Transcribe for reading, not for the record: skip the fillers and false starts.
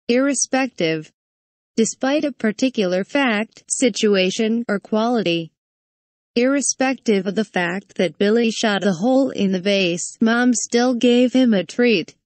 irrespective, despite a particular fact, situation, or quality. Irrespective of the fact that Billy shot a hole in the vase, Mom still gave him a treat.